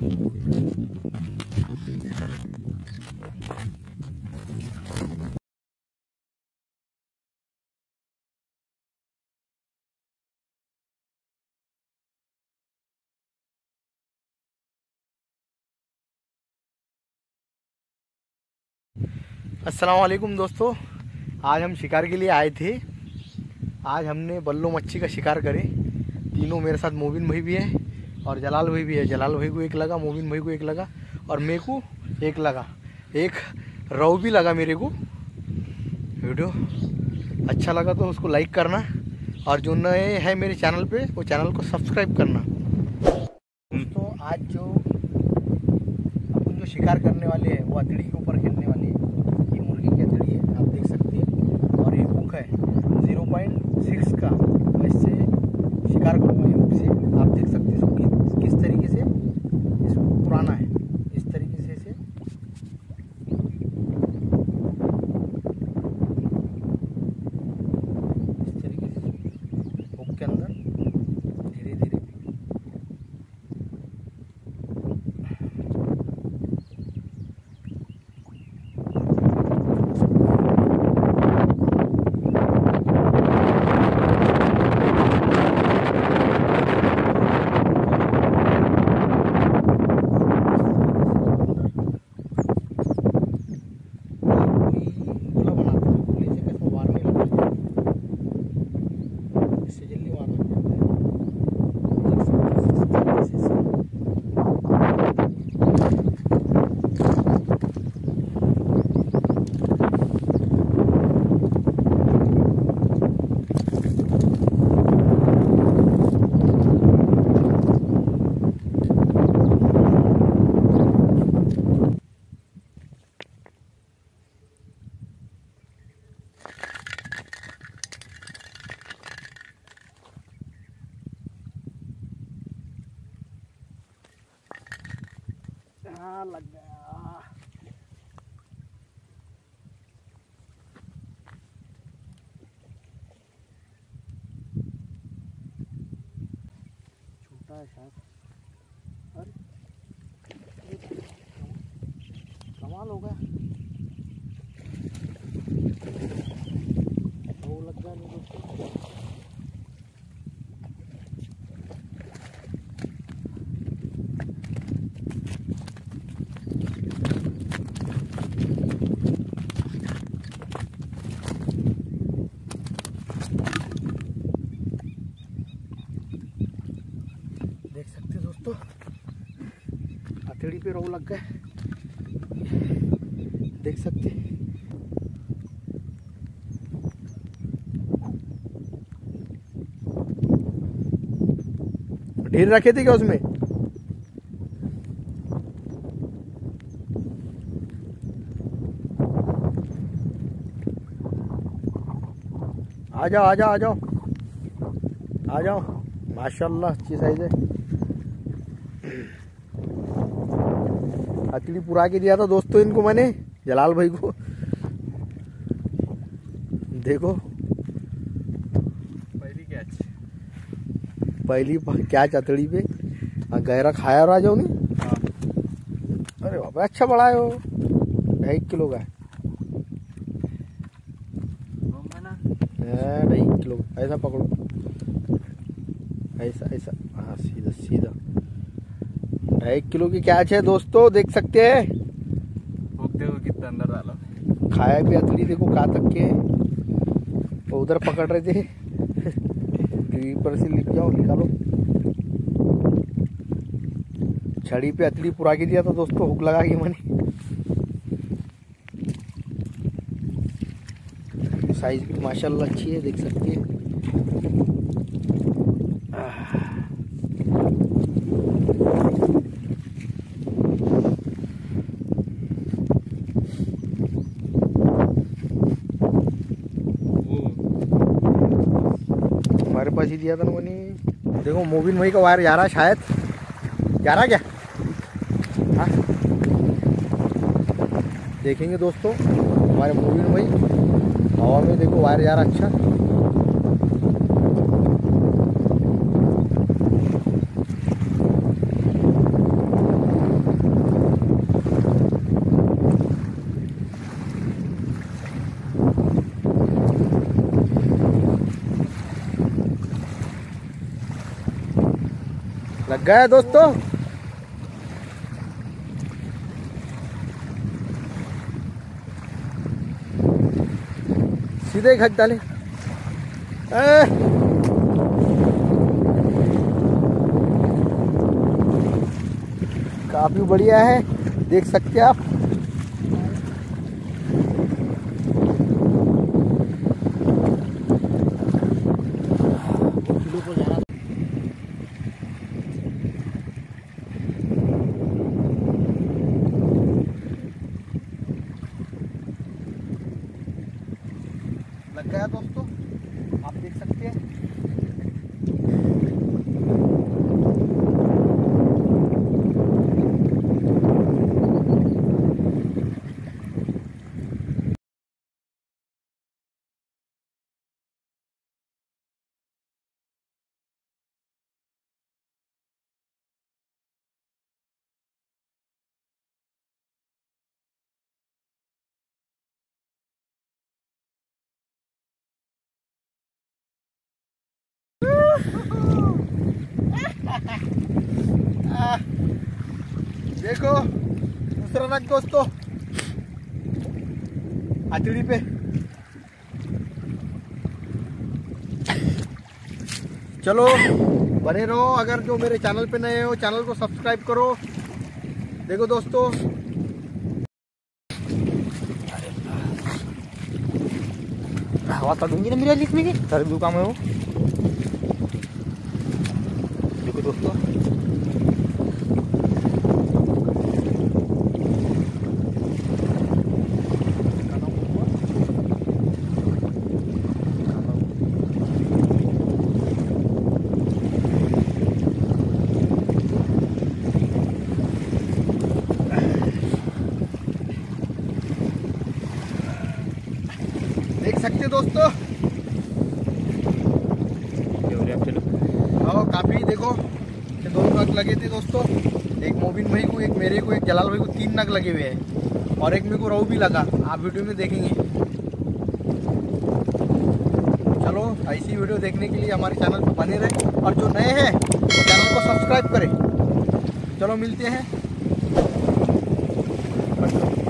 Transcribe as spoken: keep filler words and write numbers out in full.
अस्सलाम वालेकुम दोस्तों, आज हम शिकार के लिए आए थे। आज हमने बल्लो मच्छी का शिकार करे। तीनों मेरे साथ मोबिन भाई भी है और जलाल भाई भी है। जलाल भाई को एक लगा, मोबिन भाई को एक लगा और मेरे को एक लगा। एक रौ भी लगा मेरे को। वीडियो अच्छा लगा तो उसको लाइक करना और जो नए हैं मेरे चैनल पे वो चैनल को सब्सक्राइब करना। दोस्तों आज जो अपन जो शिकार करने वाले हैं वो अतड़ी के ऊपर खेलने वाले हैं। ये मुर्गी की अतड़ी है, आप देख सकते हैं। और ये हुक है ज़ीरो पॉइंट सिक्स का। वैसे शिकार करूँगा ये हुक से। आप देख सकते हैं इसको कि, किस तरीके से इसको पुराना है। इस तरीके से इसे इस तरीके से हुक के अंदर धीरे धीरे हाँ लग गया। छोटा है शायद। अरे कमाल हो गया। वो लग गया नहीं दोस्तों। देख सकते दोस्तों हथेली पे रो लग गए। देख सकते ढेर रखे थे क्या उसमें? आ जाओ आ जाओ आ जाओ आ जाओ। माशाल्लाह अच्छी साइज है। हथेली पुरा के दिया था दोस्तों इनको मैंने, जलाल भाई को। देखो पहली कैच पहली कैच हथेली पे। गहरा खाया और आ जाओ नहीं। अरे बाबा अच्छा बड़ा है वो, ढाई किलो का है। ढाई किलो ऐसा पकड़ो, ऐसा ऐसा। हाँ सीधा सीधा ढाई किलो की कैच है दोस्तों, देख सकते हैं। देखो कितना अंदर डाला। खाया भी अतली देखो कहाँ तक के। तो उधर पकड़ रहे थे। पर से लिख जाओ, निकालो। छड़ी पे अतली पुरा के दिया था दोस्तों, हुक लगा के मैंने। साइज भी माशाल्लाह अच्छी है, देख सकते हैं। हमारे पास ही दिया था ना मैंने। देखो मोबिन भाई का वायर जा रहा है, शायद जा रहा क्या? हाँ देखेंगे दोस्तों। हमारे मोबिन भाई हवा में देखो वायर जा रहा अच्छा। लग गया दोस्तों। सीधे घट डाले। ए! काफी बढ़िया है, देख सकते हैं आप। लग गया दोस्तों, आप देख सकते हैं। देखो दूसरा नग दोस्तों हथेली पे। चलो बने रहो, अगर जो मेरे चैनल पे नए हो चैनल को सब्सक्राइब करो। देखो दोस्तों हवा तड़ूंगी ना मेरा लिखने की सर काम है वो। देखो दोस्तों देख सकते हो दोस्तों। हाँ काफी देखो ये दोनों नग लगे थे दोस्तों, एक मोबिन भाई को, एक मेरे को, एक जलाल भाई को, तीन नग लगे हुए हैं और एक मेरे को रोहू भी लगा। आप वीडियो में देखेंगे। चलो ऐसी वीडियो देखने के लिए हमारे चैनल पर बने रहे और जो नए हैं वो चैनल को सब्सक्राइब करें। चलो मिलते हैं।